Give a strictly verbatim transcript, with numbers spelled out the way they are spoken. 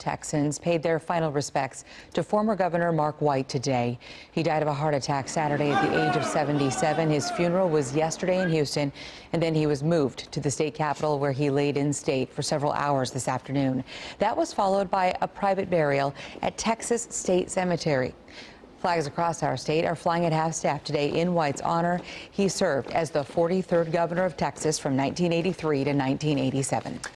Texans paid their final respects to former Governor Mark White today. He died of a heart attack Saturday at the age of seventy-seven. His funeral was yesterday in Houston, and then he was moved to the state capitol, where he laid in state for several hours this afternoon. That was followed by a private burial at Texas State Cemetery. Flags across our state are flying at half-staff today in White's honor. He served as the forty-third governor of Texas from nineteen eighty-three to nineteen eighty-seven.